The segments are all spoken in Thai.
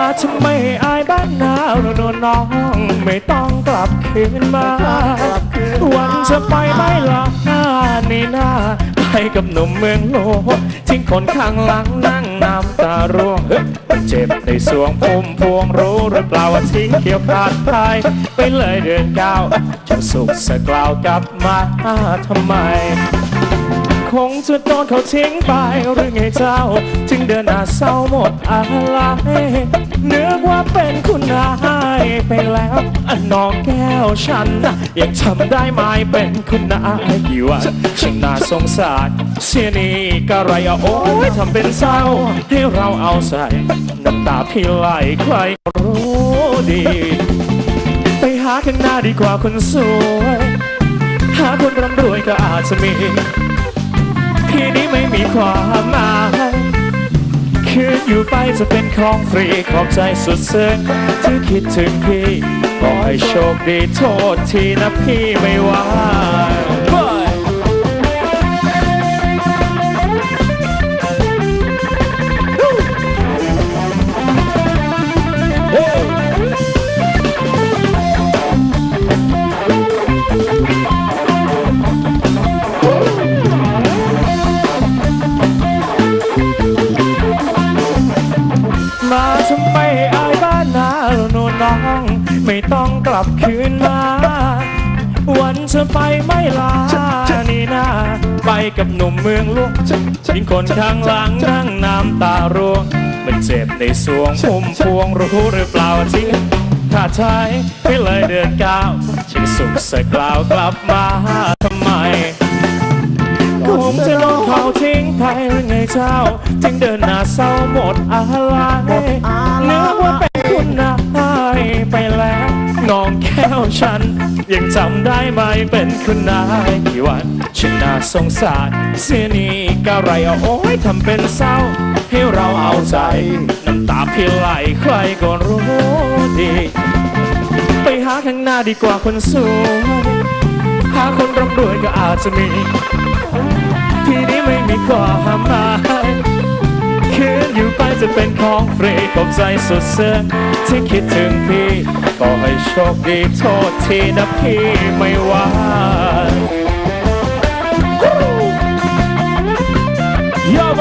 ทำไมอายบ้านนาโน่นน้องไม่ต้องกลับคืนมาวันจะไปไม่ละนี่นาไปกับหนุ่มเมืองโลทิ้งคนข้างหลังนั่งน้ำตาร่วงเจ็บในสวงพุ่มพวงรู้หรือเปล่าว่าทิ้งเกี่ยวขาดตายไปเลยเดือน9จะสุขสักกล่าวกลับมาทำไมคงจะโดนเขาทิ้งไปหรือไงเจ้าจึงเดินหน้าเศร้าหมดอะไรนึกว่าเป็นคุณนายไปแล้วน้องแก้วฉันยังจำได้ไหมเป็นคุณนายกี่วันช่างน่าสงสารเสียนี่ก็ไรโอ้ยทำเป็นเศร้าให้เราเอาใส่น้ำตาพี่ไหลใครรู้ดีไปหาข้างหน้าดีกว่าคนสวยหาคนร่ำรวยก็อาจจะมีพี่นี้ไม่มีความหมายคืนอยู่ไปจะเป็นของฟรีขอบใจสุดซึ้งที่คิดถึงพี่ขอให้โชคดีโทษทีนะพี่ไม่ไหวมาทำไมอายบ้านนาโน่นน้องไม่ต้องกลับคืนมาวันจะไปไม่ลานี่นาไปกับหนุ่มเมืองหลวงทิ้งคนข้างหลังนั่งน้ำตาร่วงมันเจ็บในสวงพุ่มพวงรู้หรือเปล่าทิ้งขาดใจไปเลยเดือน9ฉันสุขสักกล่าวกลับมาทำไมคงจะโดนเขาทิ้งไปหรือไงเจ้าจึงเดินหน้าเศร้าหมดอะไรเนื้อว่าเป็นคุณนายไปแล้วน้องแก้วฉันยังจำได้ไหมเป็นคุณนายกี่วันฉันน่าสงสารเสียนี่ก็ไรโอ้ยทำเป็นเศร้าให้เราเอาใจน้ำตาพี่ไหลใครก็รู้ดีไปหาข้างหน้าดีกว่าคนสวยหาคนร่ำรวยก็อาจจะมีที่นี้ไม่มีความหมายคืนอยู่ไปจะเป็นของฟรีขอบใจสุดซึ้งที่คิดถึงพี่ก็ให้โชคดีโทษทีนะพี่ไม่ว่าย่อไป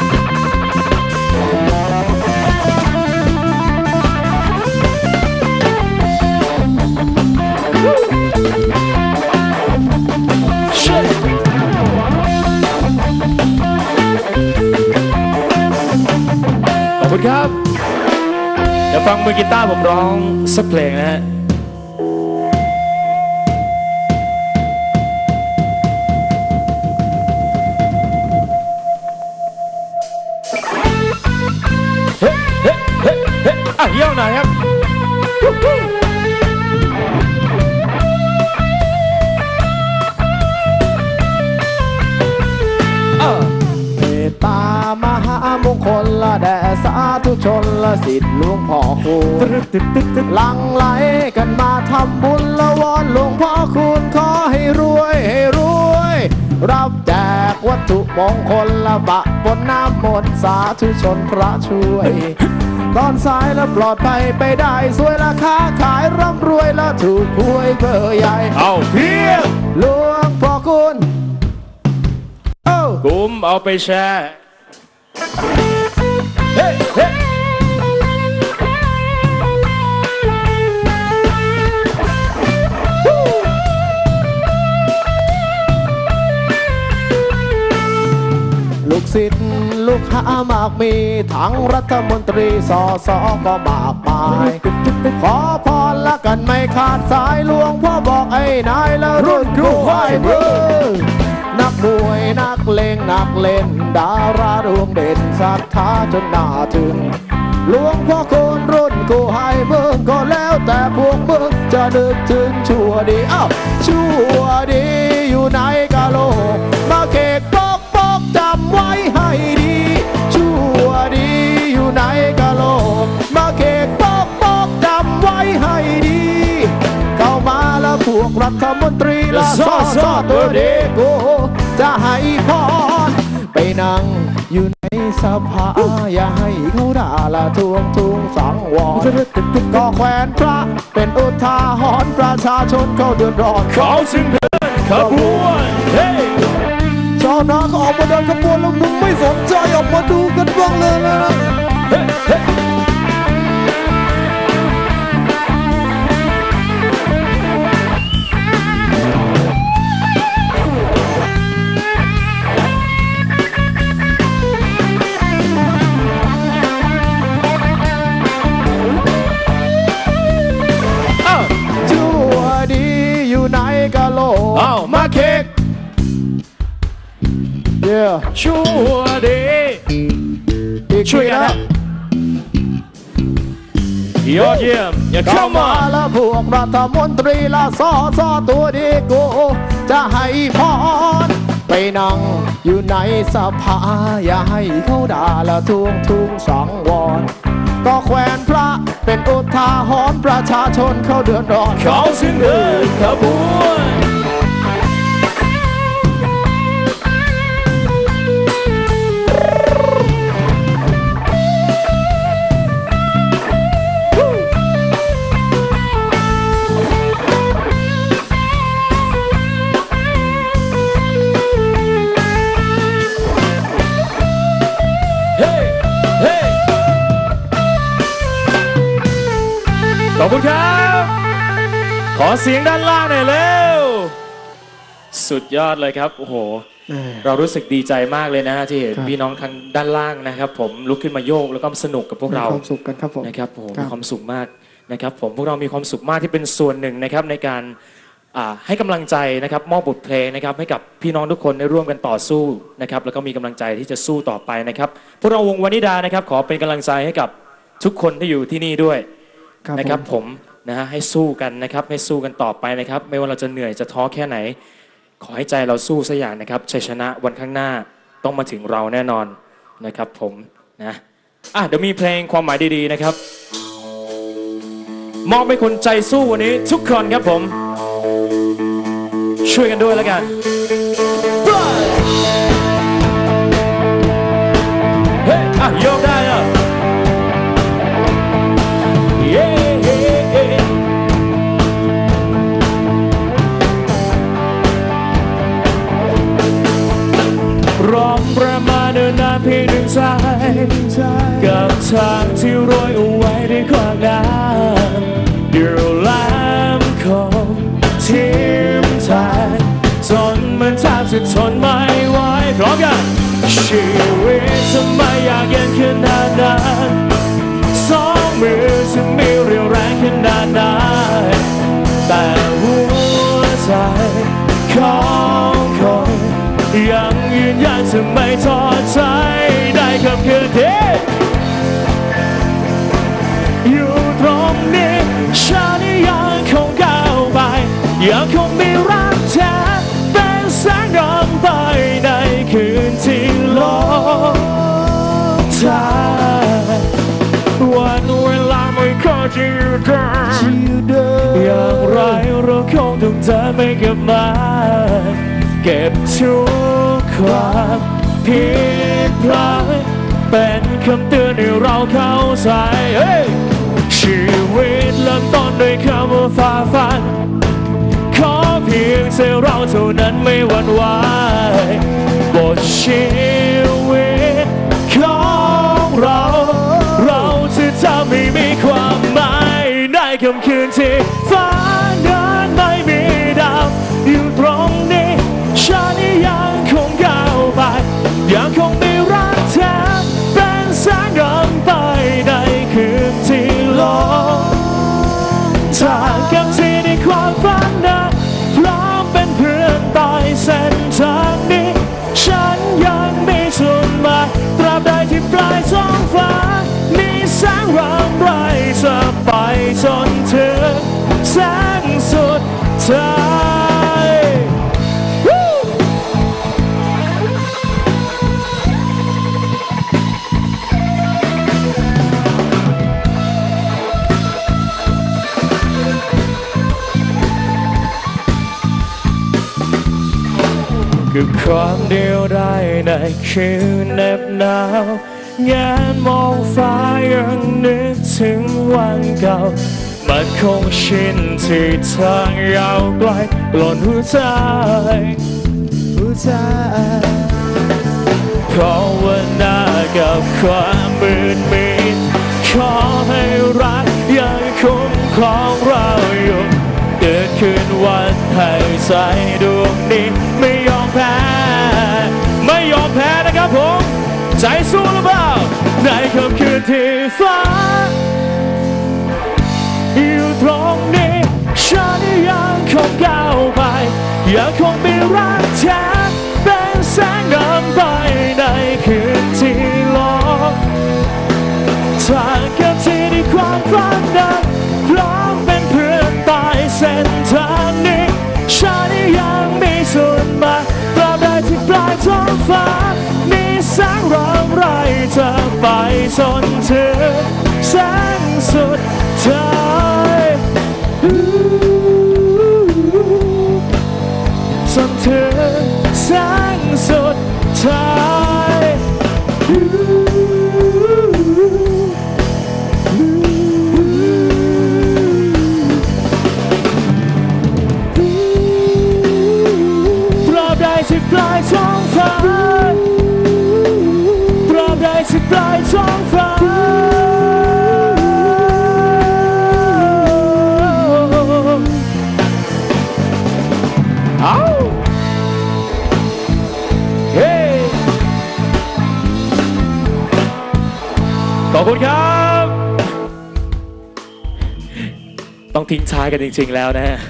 ขอบคุณครับเดี๋ยวฟังมือกีตาร์ผมร้องสักเพลงนะฮะเฮ้เฮ้เฮ้เฮ้อ่ะเยี่ยมหน่อยครับตามหามงคลละแด่สาธุชนละสิทธิ์หลวงพ่อคูณหลั่งไหลกันมาทำบุญละวอนหลวงพ่อคูณขอให้รวยให้รวยรับแจกวัตถุมงคลละบะปนน้ำมนต์สาธุชนพระช่วยตอนสายและปลอดภัยไปได้สวยราคาขายร่ำรวยและถูกหวยเบอร์ใหญ่เอาเพียงหลวงพ่อคูณกุมเอาไปแชร์เฮ้เฮ้ลูกศิษย์ลูกหามากมีทั้งรัฐมนตรีสสก็มากมายขอพรละกันไม่ขาดสายหลวงพ่อบอกไอ้นายละรุ่นกูไหวเบอร์นักมวยนักเลงนักเล่นดาราดวงเด่นศรัทธาจนน่าถึงหลวงพ่อคนรุ่นกูให้มึงก็แล้วแต่พวกมึงจะนึกถึงชั่วดีชั่วดีอยู่ในกะโหลกมาเขกปอกปอกจำไว้ให้ดีชั่วดีอยู่ในกะโหลกมาเขกปอกปอกจำไว้ให้ดีเข้ามาแล้วพวกรัฐมนตรีละซอตัวเด็กกูจะให้พรไปนั่งอยู่ในศสภาอย่าให้เขาด่าละทวงทุงสังวรก็แขวนพระเป็นอุทาหรณ์ประชาชนเขาเดือดร้อนเขาจึงเดินขบวนเฮ้ชาวนาเขาออกมาเดินขบวนแล้วมึงไม่สนใจออกมาดูกันบ้างเลยนะเฮ้เฮ้มาเค้กชั่วดีช่วยกันนะยอดเยี่ยมอย่าเข้ามาแล้วพวกรัฐมนตรีละสอตัวดีกูจะให้พรไปนั่งอยู่ในสภาอย่าให้เขาด่าละทวงทุงสังวรก็แขวนพระเป็นอุทาหรณ์ประชาชนเขาเดือดร้อนเขาจึงเดินขบวนขอบคุณครับขอเสียงด้านล่างหน่อยเร็วสุดยอดเลยครับโอ้โหเรารู้สึกดีใจมากเลยนะที่เห็นพี่น้องทางด้านล่างนะครับผมลุกขึ้นมาโยกแล้วก็สนุกกับพวกเรามีความสุขกันครับผมนะครับผมมีความสุขมากนะครับผมพวกเรามีความสุขมากที่เป็นส่วนหนึ่งนะครับในการให้กำลังใจนะครับมอบบทเพลงนะครับให้กับพี่น้องทุกคนได้ร่วมกันต่อสู้นะครับแล้วก็มีกำลังใจที่จะสู้ต่อไปนะครับพวกเราวงวานิดานะครับขอเป็นกำลังใจให้กับทุกคนที่อยู่ที่นี่ด้วยนะครับผมนะฮะให้สู้กันนะครับให้สู้กันต่อไปนะครับไม่ว่าเราจะเหนื่อยจะท้อแค่ไหนขอให้ใจเราสู้สักอย่างนะครับชัยชนะวันข้างหน้าต้องมาถึงเราแน่นอนนะครับผมนะเดี๋ยวมีเพลงความหมายดีๆนะครับมอบให้คนใจสู้วันนี้ทุกคนครับผมช่วยกันด้วยแล้วกันเฮ้ยโยกได้อะร้องประมาณนานเพียงหนึ่งใจกับทางที่โรยเอาไว้ด้วยความงามเดี๋ยวแหลมคมทิ่มแทงจนมันแทบจะทนไม่ไหวพร้อมกันชีวิตทำไมอยากเย็นขนาดนั้นสองมือจะมีเรี่ยวแรงขนาดไหนแต่หัวใจของคนยังยืนยันจะไม่ท้อใจได้คำคืนที่อยู่ตรงนี้ฉันยังคงก้าวไปยังคงมีรักแท้เป็นแสงนำไปในคืนที่โลกแทบวันเวลาไม่ค่อยจะอยู่เดินอย่างไรเราคงต้องเดินไปกับมันเก็บทุกความผิดพลาดเป็นคำเตือนให้เราเข้าใจชีวิตเริ่มต้นด้วยคำว่าฝ่าฟันขอเพียงใจเราเท่านั้นไม่หวั่นไหวบทชีวิตของเราจะทำให้มีความหมายในค่ำคืนที่ฟ้านั้นไม่มีดาวอยู่ตรงนี้ฉันยังคงก้าวไปยังคงมีรักแท้เป็นแสงนำไปในคืนที่โลกถ้ากับที่ในความฝันนั้นพร้อมเป็นเพื่อนต่อเส้นทางนี้ฉันยังมีจุดหมายตราบใดที่ปลายท้องฟ้ามีแสงรำไรจะไปจนถึงแสงสุดท้ายคือความเดียวดายในคืนเหน็บหนาวแงนมองฟ้ายังนึกถึงวันเก่ามันคงชินที่ทางยาวไกลกล่อนหัวใจภาวนากับความมืดมิดขอให้รักยังคุ้มครองเราอยู่เกิดขึ้นวันให้ใจดวงนี้ไม่ยอมแพ้นะครับผมใจสู้หรือเปล่าในค่ำคืนที่ฟ้าอยู่ตรงนี้ฉันยังคงก้าวไปยังคงมีรักแท้เป็นแสงนำไปในคืนที่ลบถ้าเกิดที่ในความฝันนั้นพร้อมเป็นเพื่อนตายเส้นทางนี้ฉันยังมีส่วนมาตราบใดที่ปลายท้องฟ้ามีแสงรำไรเธอไปจนถึงแสงสุดท้ายจนถึงแสงสุดท้ายตราบใดที่ปลายท้องฟ้าตราบใดที่ปลายท้องฟ้าขอบคุณครับต้องทิ้งท้ายกันจริงๆแล้วนะฮะ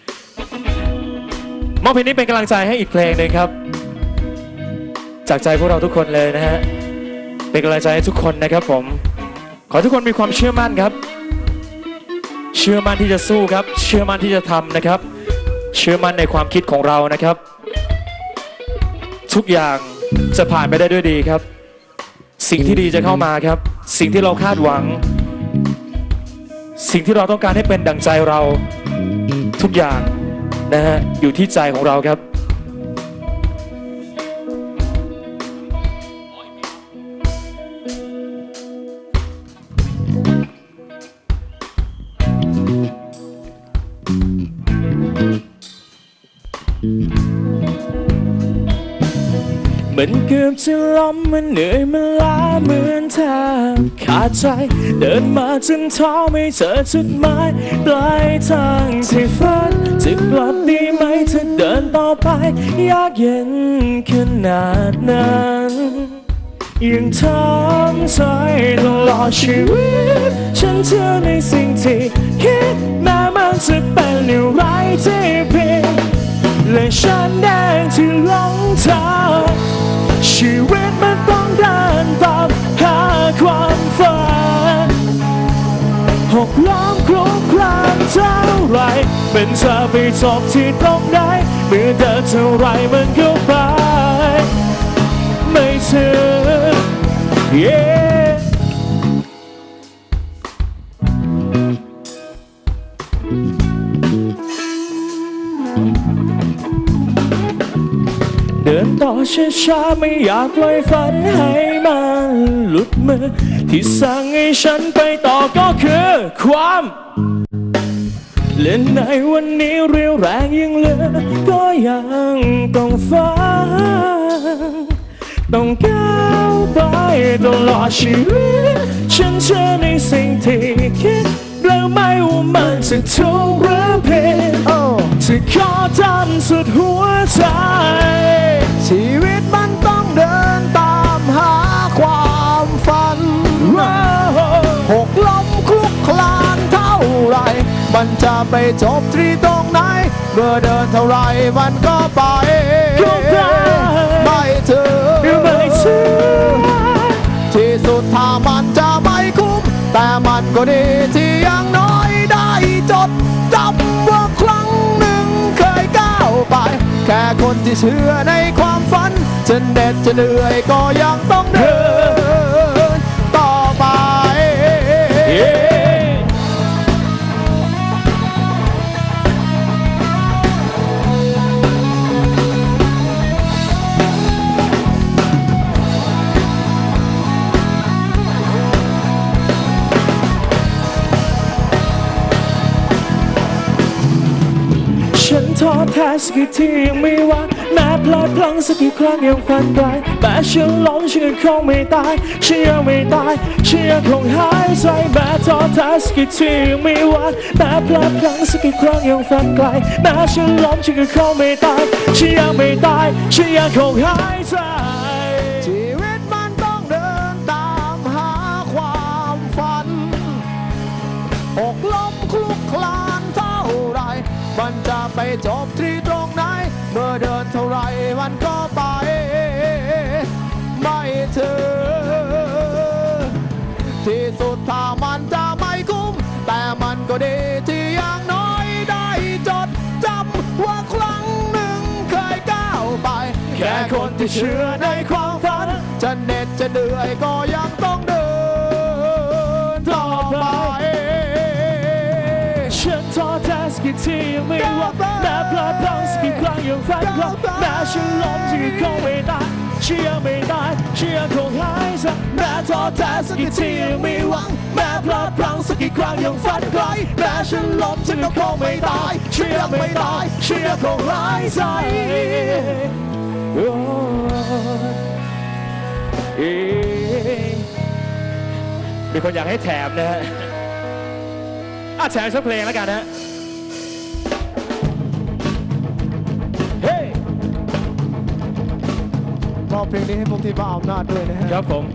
มอบเพลงนี้เป็นกำลังใจให้อีกเพลงหนึ่งครับจากใจพวกเราทุกคนเลยนะฮะเป็นกำลังใจให้ทุกคนนะครับผมขอทุกคนมีความเชื่อมั่นครับเชื่อมั่นที่จะสู้ครับเชื่อมั่นที่จะทำนะครับเชื่อมั่นในความคิดของเรานะครับทุกอย่างจะผ่านไปได้ด้วยดีครับสิ่งที่ดีจะเข้ามาครับสิ่งที่เราคาดหวังสิ่งที่เราต้องการให้เป็นดั่งใจเราทุกอย่างนะฮะอยู่ที่ใจของเราครับมันเกือบจะล้มมันเหนื่อยมันล้าเหมือนแทบขาดใจเดินมาจนท้อไม่เจอจุดหมายปลายทางที่ฝันจะกลับดีไหมถ้าเดินต่อไปยากเย็นขนาดนั้นยังทำใจตลอดชีวิตฉันเชื่อในสิ่งที่คิดแม้มันจะเป็นอะไรที่ผิดและฉันเองที่หลงทางชีวิตมันต้องเดินตามหาความฝันหกล้มคลุกคลานเท่าไรมันจะไปจบที่ตรงไหนเมื่อเดินเท่าไรมันก็ไปไม่ถึง เดินต่อช้าๆไม่อยากปล่อยฝันให้มันหลุดมือที่สั่งให้ฉันไปต่อก็คือความเล่นในวันนี้เรียวแรงยังเหลือก็ยังต้องฟังต้องก้าวไปตลอดชีวิตฉันเชื่อในสิ่งที่คิดแล้วไม่ว่ามันจะถูกหรือผิดจะขอทำสุดหัวใจชีวิตมันต้องเดินตามหาความฝันหกล้มคลุกคลานเท่าไรมันจะไปจบที่ตรงไหนเมื่อเดินเท่าไรมันก็ไปไม่ถึงที่สุดถ้ามันจะไม่คุ้มแต่มันก็ดีที่อย่างน้อยได้จดจำว่าครั้งหนึ่งเคยก้าวไปแค่คนที่เชื่อในความฝันจะเหน็ดจะเหนื่อยก็ยังต้องเดินต่อไปแท้สักกี่ทียังไม่หวั่นแม้พลาดพลั้งสักกี่ครั้งยังฝันไกลแต่ฉันล้มฉันคงไม่ตายฉันยังไม่ตายฉันยังคงหายใจแม้ท้อแท้สักกี่ทียังไม่หวั่นแม้พลาดพลั้งสักกี่ครั้งยังฝันไกลแม้ฉันล้มฉันคงไม่ตายฉันยังไม่ตายฉันยังคงหายใจชีวิตมันต้องเดินตามหาความฝันอกล้มคลุกคลานเท่าไรมันจะไปจบที่ตรงไหนเมื่อเดินเท่าไรมันก็ไปไม่ถึงที่สุดถ้ามันจะไม่คุ้มแต่มันก็ดีที่อย่างน้อยได้จดจำว่าครั้งหนึ่งเคยก้าวไปแค่คนที่เชื่อในความฝันจะเหน็ดจะเหนื่อยก็ยังต้องเดินต่อไปฉันท้อแท้สักกี่ทียังไม่หวั่นแม้พลาดพลั้งสักกี่ครั้งยังฝันไกลแม้ฉันล้มฉันคงไม่ตายฉันยังไม่ตายฉันยังคงหายใจแม้ท้อแท้สักกี่ทียังไม่หวังแม้พลาดพลั้งสักกี่ครั้งยังฝันไกลแม้ฉันล้มฉันคงไม่ตายฉันยังไม่ตายฉันยังคงหายใจมีคนอยากให้แถมนะฮะแถมสักเพลงแล้วกันนะเฮ้มอบเพลงนี้ให้พวกที่บ้าอำนาจด้วยนะฮะครับผม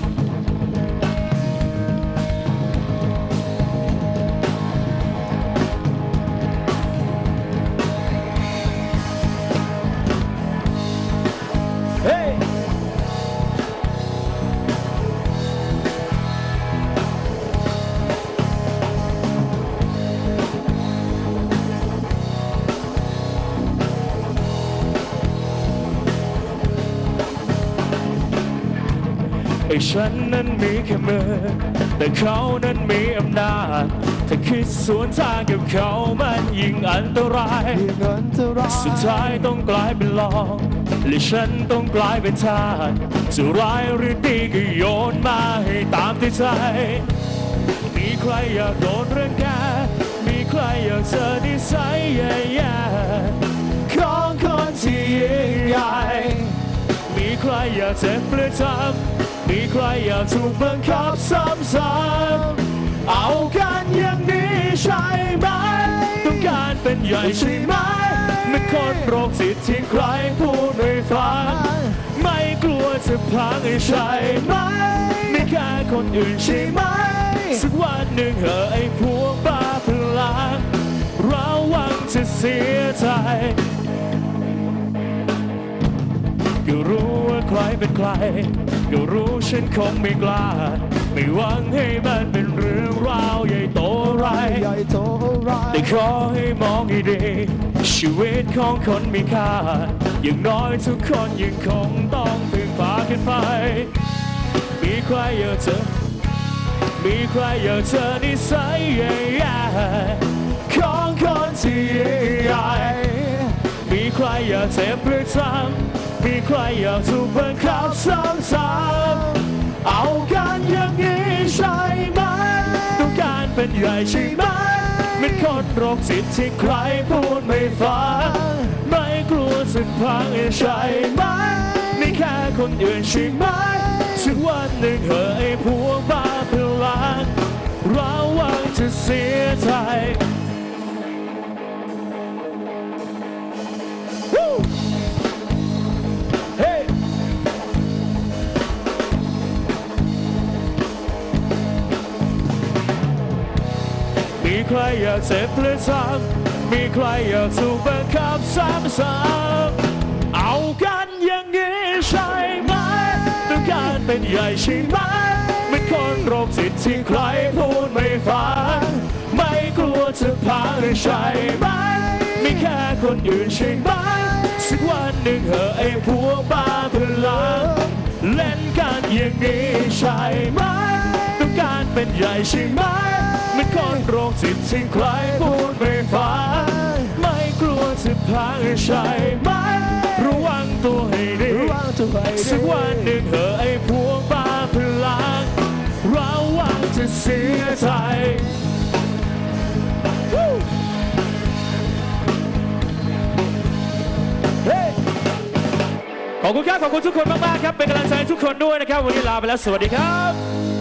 เฮ้ฉันนั้นมีแค่มือแต่เขานั้นมีอำนาจถ้าคิดสวนทางกับเขามันยิ่งอันตรายสุดท้ายต้องกลายเป็นลองและฉันต้องกลายเป็นทาสจะร้ายหรือดีก็โยนมาให้ตามที่ใจมีใครอยากโดนรังแกมีใครอยากเจอนิสัยแย่ๆของคนที่ยิ่งใหญ่มีใครอยากเจ็บประจำมีใครอยากถูกบังคับซ้ำๆเอากันอย่างนี้ใช่ไหมต้องการเป็นใหญ่ใช่ไหมไม่คนโรคจิตที่ใครพูดไม่ฟังไม่กลัวจะพังใช่ไหมไม่แค่คนอื่นใช่ไหมสักวันหนึ่งเหอะไอ้พวกบ้าพลังเราหวังจะเสียใจก็รู้ว่าใครเป็นใครก็รู้ฉันคงไม่กล้าไม่หวังให้มันเป็นเรื่องราวใหญ่โตไรแต่ขอให้มองให้ดีชีวิตของคนมีค่าอย่างน้อยทุกคนยังคงต้องพึ่งพากันไปมีใครอยากเจอมีใครอยากเจอนิสัยแย่ๆของคนที่ยิ่งใหญ่มีใครอยากเจ็บหรือจำมีใครอยากถูกบังคับซ้ำๆเอากันอย่างนี้ใช่ไหมต้องการเป็นใหญ่ใช่ไหมเป็นคนโรคจิตที่ใครพูดไม่ฟังไม่กลัวจะพังใช่ไหมไม่แค่คนอื่นใช่ไหมสักวันหนึ่งเหอะไอ้พวกบ้าพลังเราหวังจะเสียใจมีใครอยากเจ็บหรือจำมีใครอยากถูกบังคับซ้ำๆเอากันอย่างนี้ใช่ไหมต้องการเป็นใหญ่ใช่ไหมไม่คนโรคจิตที่ใครพูดไม่ฟังไม่กลัวจะพังใช่ไหมไม่แค่คนอื่นใช่ไหมสักวันหนึ่งเหอะไอ้พวกบ้าพลังเล่นกันอย่างนี้ใช่ไหมต้องการเป็นใหญ่ใช่ไหมไม่คนโรคจิตที่ใครพูดไม่ฟังไม่กลัวจะพังใช่ไหมระวังตัวให้ดีสักวันหนึ่งเหอะไอ้พวกบ้าพลังเราหวังจะเสียใจขอบคุณครับขอบคุณทุกคนมากๆครับเป็นกำลังใจให้ทุกคนด้วยนะครับวันนี้ลาไปแล้วสวัสดีครับ